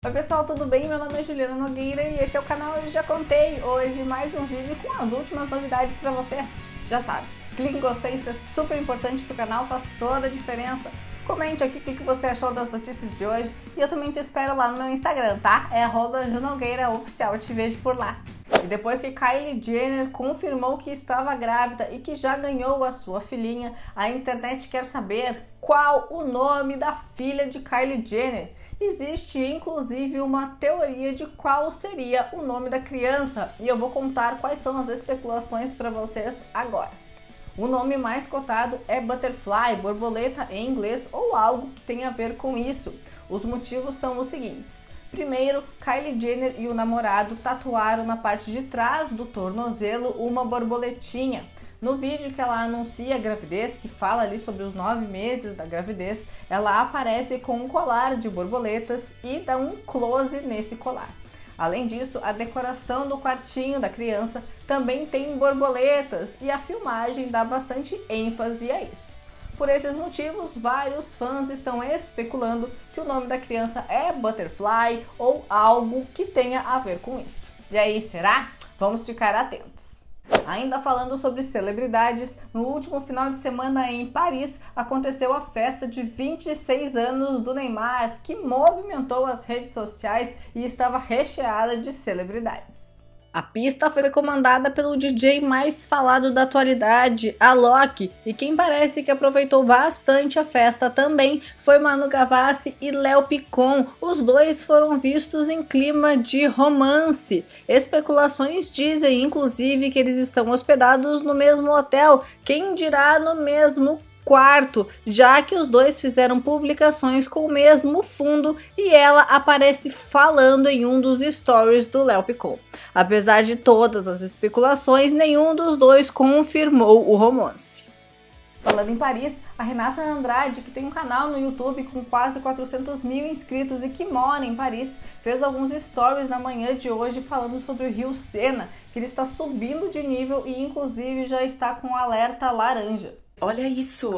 Oi pessoal, tudo bem? Meu nome é Juliana Nogueira e esse é o canal Eu Já Contei. Hoje mais um vídeo com as últimas novidades pra vocês. Já sabe, clique em gostei, isso é super importante pro canal, faz toda a diferença. Comente aqui o que você achou das notícias de hoje e eu também te espero lá no meu Instagram, tá? É @junogueiraoficial, eu te vejo por lá. E depois que Kylie Jenner confirmou que estava grávida e que já ganhou a sua filhinha, a internet quer saber qual o nome da filha de Kylie Jenner. Existe inclusive uma teoria de qual seria o nome da criança e eu vou contar quais são as especulações para vocês agora. O nome mais cotado é Butterfly, borboleta em inglês ou algo que tenha a ver com isso. Os motivos são os seguintes. Primeiro, Kylie Jenner e o namorado tatuaram na parte de trás do tornozelo uma borboletinha. No vídeo que ela anuncia a gravidez, que fala ali sobre os 9 meses da gravidez, ela aparece com um colar de borboletas e dá um close nesse colar. Além disso, a decoração do quartinho da criança também tem borboletas e a filmagem dá bastante ênfase a isso. Por esses motivos, vários fãs estão especulando que o nome da criança é Butterfly ou algo que tenha a ver com isso. E aí, será? Vamos ficar atentos. Ainda falando sobre celebridades, no último final de semana em Paris aconteceu a festa de 26 anos do Neymar, que movimentou as redes sociais e estava recheada de celebridades. A pista foi comandada pelo DJ mais falado da atualidade, Alok, e quem parece que aproveitou bastante a festa também foi Manu Gavassi e Léo Picon. Os dois foram vistos em clima de romance. Especulações dizem, inclusive, que eles estão hospedados no mesmo hotel, quem dirá no mesmo quarto, já que os dois fizeram publicações com o mesmo fundo e ela aparece falando em um dos stories do Léo Picon. Apesar de todas as especulações, nenhum dos dois confirmou o romance. Falando em Paris, a Renata Andrade, que tem um canal no YouTube com quase 400 mil inscritos e que mora em Paris, fez alguns stories na manhã de hoje falando sobre o rio Sena, que ele está subindo de nível e inclusive já está com alerta laranja. Olha isso!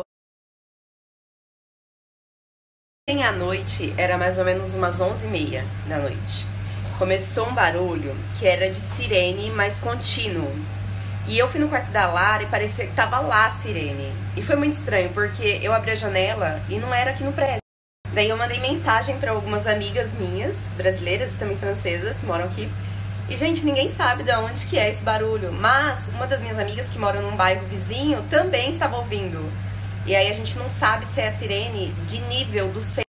Ontem à noite, era mais ou menos umas 11h30 da noite. Começou um barulho que era de sirene, mais contínuo. E eu fui no quarto da Lara e parecia que tava lá a sirene. E foi muito estranho, porque eu abri a janela e não era aqui no prédio. Daí eu mandei mensagem para algumas amigas minhas, brasileiras e também francesas, que moram aqui. E, gente, ninguém sabe de onde que é esse barulho, mas uma das minhas amigas que mora num bairro vizinho também estava ouvindo. E aí a gente não sabe se é a sirene de nível do Sena.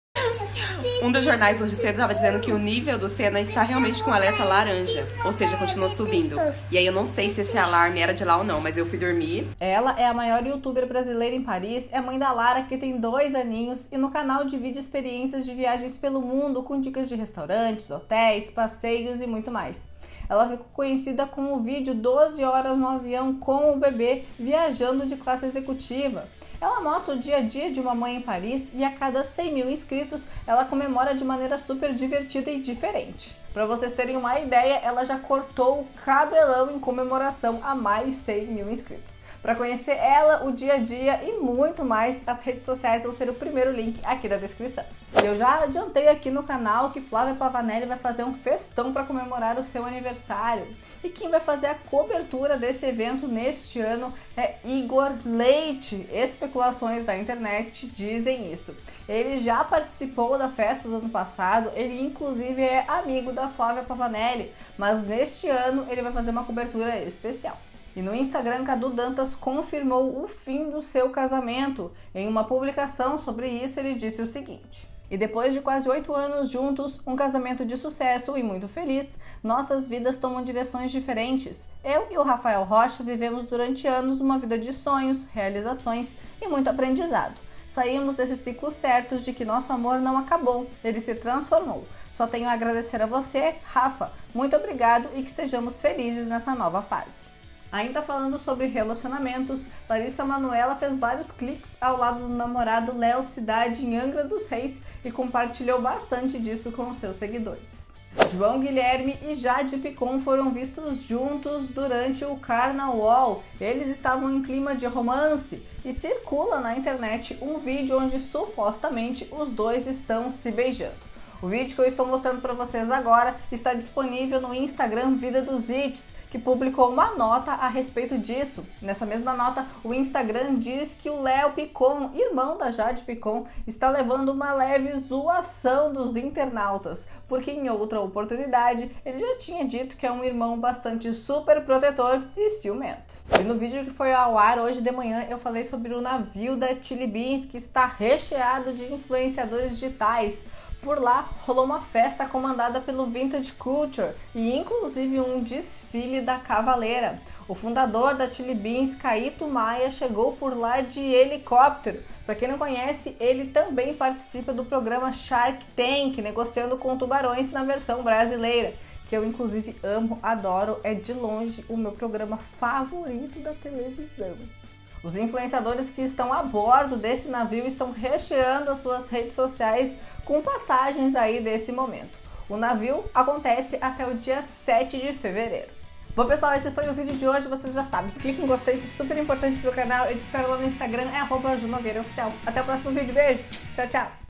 Um dos jornais hoje cedo estava dizendo que o nível do Sena está realmente com alerta laranja, ou seja, continua subindo. E aí eu não sei se esse alarme era de lá ou não, mas eu fui dormir. Ela é a maior youtuber brasileira em Paris, é mãe da Lara, que tem 2 aninhos, e no canal divide experiências de viagens pelo mundo com dicas de restaurantes, hotéis, passeios e muito mais. Ela ficou conhecida com o vídeo 12 horas no avião com o bebê viajando de classe executiva. Ela mostra o dia a dia de uma mãe em Paris e a cada 100 mil inscritos ela comemora de maneira super divertida e diferente. Para vocês terem uma ideia, ela já cortou o cabelão em comemoração a mais 100 mil inscritos. Para conhecer ela, o dia a dia e muito mais, as redes sociais vão ser o primeiro link aqui da descrição. Eu já adiantei aqui no canal que Flávia Pavanelli vai fazer um festão para comemorar o seu aniversário. E quem vai fazer a cobertura desse evento neste ano é Igor Leite. Especulações da internet dizem isso. Ele já participou da festa do ano passado, ele inclusive é amigo da Flávia Pavanelli, mas neste ano ele vai fazer uma cobertura especial. E no Instagram, Cadu Dantas confirmou o fim do seu casamento. Em uma publicação sobre isso, ele disse o seguinte: e depois de quase 8 anos juntos, um casamento de sucesso e muito feliz, nossas vidas tomam direções diferentes. Eu e o Rafael Rocha vivemos durante anos uma vida de sonhos, realizações e muito aprendizado. Saímos desse ciclo certos de que nosso amor não acabou, ele se transformou. Só tenho a agradecer a você, Rafa. Muito obrigado e que estejamos felizes nessa nova fase. Ainda falando sobre relacionamentos, Larissa Manoela fez vários cliques ao lado do namorado Léo Cidade em Angra dos Reis e compartilhou bastante disso com seus seguidores. João Guilherme e Jade Picon foram vistos juntos durante o Carnaval. Eles estavam em clima de romance e circula na internet um vídeo onde supostamente os dois estão se beijando. O vídeo que eu estou mostrando para vocês agora está disponível no Instagram Vida dos Its, que publicou uma nota a respeito disso. Nessa mesma nota, o Instagram diz que o Léo Picon, irmão da Jade Picon, está levando uma leve zoação dos internautas, porque em outra oportunidade ele já tinha dito que é um irmão bastante super protetor e ciumento. E no vídeo que foi ao ar hoje de manhã eu falei sobre o navio da Chili Beans, que está recheado de influenciadores digitais. Por lá rolou uma festa comandada pelo Vintage Culture e inclusive um desfile da Cavaleira. O fundador da Chili Beans, Caíto Maia, chegou por lá de helicóptero. Para quem não conhece, ele também participa do programa Shark Tank, negociando com tubarões na versão brasileira, que eu inclusive amo, adoro, é de longe o meu programa favorito da televisão. Os influenciadores que estão a bordo desse navio estão recheando as suas redes sociais com passagens aí desse momento. O navio acontece até o dia 7 de fevereiro. Bom, pessoal, esse foi o vídeo de hoje, vocês já sabem. Clique em gostei, isso é super importante pro canal. Eu te espero lá no Instagram, @JuNogueiraOficial. Até o próximo vídeo, beijo, tchau, tchau!